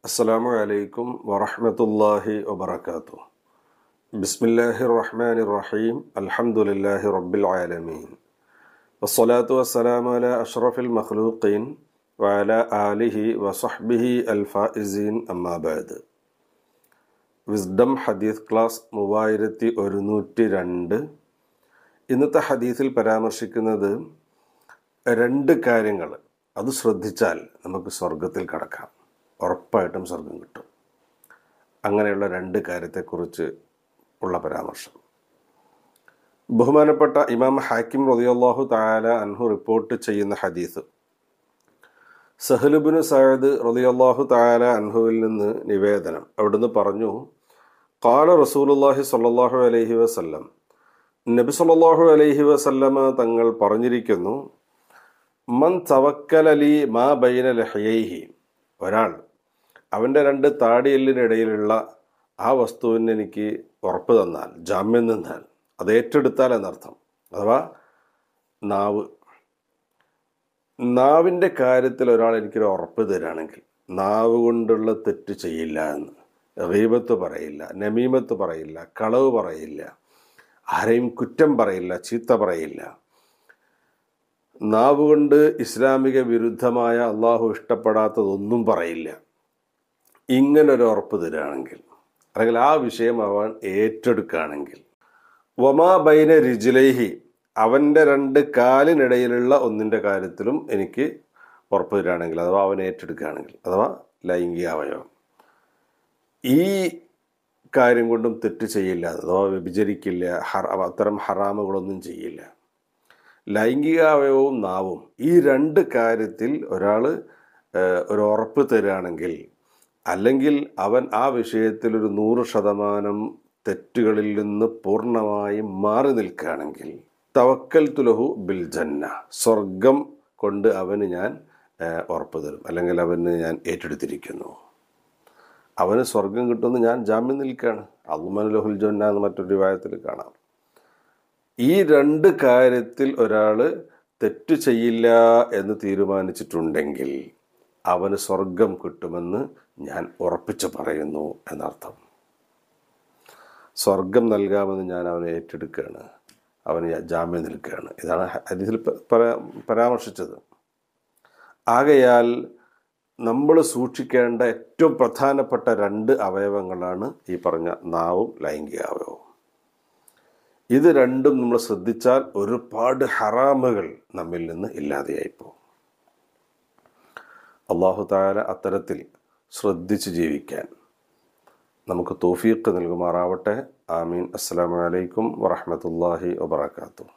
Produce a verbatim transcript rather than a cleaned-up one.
അസ്സലാമു അലൈക്കും വറഹ്മത്തുള്ളാഹി വബറകാതുഹു. ബിസ്മില്ലാഹിർ റഹ്മാനിർ റഹീം. അൽഹംദുലില്ലാഹി റബ്ബിൽ ആലമീൻ. വസ്സലാത്തു വസ്സലാമു അലാ അഷ്റഫിൽ മഖ്ലൂഖീൻ വഅലാ ആലിഹി വസഹ്ബിഹി അൽ ഫായിസീൻ. അമ്മാ ബഅദ്. വിസ്ഡം ഹദീസ് ക്ലാസ് മൂവായിരത്തി ഒരുന്നൂറ്റി രണ്ട്. ഇന്നത്തെ ഹദീസിൽ പരാമർശിക്കുന്നത് രണ്ട് കാര്യങ്ങൾ. അത് ശ്രദ്ധിച്ചാൽ നമുക്ക് സ്വർഗത്തിൽ കടക്കാം, ഉറപ്പായിട്ടും സ്വർഗം കിട്ടും. അങ്ങനെയുള്ള രണ്ട് കാര്യത്തെക്കുറിച്ച് ഉള്ള പരാമർശം ബഹുമാനപ്പെട്ട ഇമാം ഹാക്കിം റളിയല്ലാഹു തആല അൻഹു റിപ്പോർട്ട് ചെയ്യുന്ന ഹദീസ്. സഹൽ ഇബ്നു സഅദ് റളിയല്ലാഹു തആല അൻഹുവിൽ നിന്ന് നിവേദനം. അവിടുന്ന് പറഞ്ഞു, ഖാല റസൂലുള്ളാഹി സ്വല്ലല്ലാഹു അലൈഹി വസല്ലം, നബി സ്വല്ലല്ലാഹു അലൈഹി വസല്ലമ തങ്ങൾ പറഞ്ഞിരിക്കുന്നു, മൻ തവക്കല ലി മാ ബൈന ലഹ്യൈഹി, ഒരാൾ അവൻ്റെ രണ്ട് താടിയെല്ലിനിടയിലുള്ള ആ വസ്തുവിന് എനിക്ക് ഉറപ്പ് തന്നാൽ, ജാമ്യം തന്നാൽ, അത് ഏറ്റെടുത്താൽ എന്നർത്ഥം. അഥവാ നാവ്, നാവിൻ്റെ കാര്യത്തിൽ ഒരാൾ എനിക്കൊരു ഉറപ്പ് തരികയാണെങ്കിൽ, നാവ് കൊണ്ടുള്ള തെറ്റ് ചെയ്യില്ല എന്ന്, ഗീബത്ത് പറയില്ല, നമീമത്ത് പറയില്ല, കളവ് പറയില്ല, ആരെയും കുറ്റം പറയില്ല, ചീത്ത പറയില്ല, നാവ് കൊണ്ട് ഇസ്ലാമിക വിരുദ്ധമായ അള്ളാഹു ഇഷ്ടപ്പെടാത്തതൊന്നും പറയില്ല, ഇങ്ങനൊരു ഉറപ്പ് തരികയാണെങ്കിൽ, അല്ലെങ്കിൽ ആ വിഷയം അവൻ ഏറ്റെടുക്കുകയാണെങ്കിൽ, വമാ ബൈന റിജ്ലൈഹി, അവൻ്റെ രണ്ട് കാലിനിടയിലുള്ള ഒന്നിൻ്റെ കാര്യത്തിലും എനിക്ക് ഉറപ്പ് തരികയാണെങ്കിൽ, അഥവാ അവൻ ഏറ്റെടുക്കുകയാണെങ്കിൽ, അഥവാ ലൈംഗിക അവയവം, ഈ കാര്യം കൊണ്ടും തെറ്റ് ചെയ്യില്ല, അഥവാ വ്യഭിചരിക്കില്ല, ഹറ അത്തരം ഹറാമുകളൊന്നും ചെയ്യില്ല, ലൈംഗിക അവയവവും നാവും, ഈ രണ്ട് കാര്യത്തിൽ ഒരാൾ ഒരു ഉറപ്പ് തരികയാണെങ്കിൽ, അല്ലെങ്കിൽ അവൻ ആ വിഷയത്തിൽ ഒരു നൂറ് ശതമാനം തെറ്റുകളിൽ നിന്ന് പൂർണ്ണമായും മാറി നിൽക്കുകയാണെങ്കിൽ, തവക്കൽതു ലഹു ബിൽ ജന്ന, സ്വർഗം കൊണ്ട് അവന് ഞാൻ ഉറപ്പ് തരും, അല്ലെങ്കിൽ അവന് ഞാൻ ഏറ്റെടുത്തിരിക്കുന്നു, അവന് സ്വർഗം കിട്ടുമെന്ന് ഞാൻ ജാമ്യം നിൽക്കുകയാണ്. അദ്മന ലഹുൽ ജന്ന എന്ന് മറ്റൊരു റിവായത്തിൽ കാണാം. ഈ രണ്ട് കാര്യത്തിൽ ഒരാൾ തെറ്റ് ചെയ്യില്ല എന്ന് തീരുമാനിച്ചിട്ടുണ്ടെങ്കിൽ അവന് സ്വർഗം കിട്ടുമെന്ന് ഞാൻ ഉറപ്പിച്ച് പറയുന്നു എന്നർത്ഥം. സ്വർഗം നൽകാമെന്ന് ഞാൻ അവനെ ഏറ്റെടുക്കുകയാണ്, അവന് ജാമ്യം നിൽക്കുകയാണ്. ഇതാണ് ഹദീസിൽ പരാമർശിച്ചത്. ആകയാൽ നമ്മൾ സൂക്ഷിക്കേണ്ട ഏറ്റവും പ്രധാനപ്പെട്ട രണ്ട് അവയവങ്ങളാണ് ഈ പറഞ്ഞ നാവും ലൈംഗിക അവയവവും. ഇത് രണ്ടും നമ്മൾ ശ്രദ്ധിച്ചാൽ ഒരുപാട് ഹറാമുകൾ നമ്മിൽ നിന്ന് ഇല്ലാതെയായിപ്പോകും. അല്ലാഹു തആല അത്തരത്തിൽ ശ്രദ്ധിച്ച് ജീവിക്കാൻ നമുക്ക് തൗഫീഖ് നൽകുമാറാവട്ടെ. ആമീൻ. അസ്സലാമു അലൈക്കും വറഹ്മത്തുള്ളാഹി വബറകാതുഹു.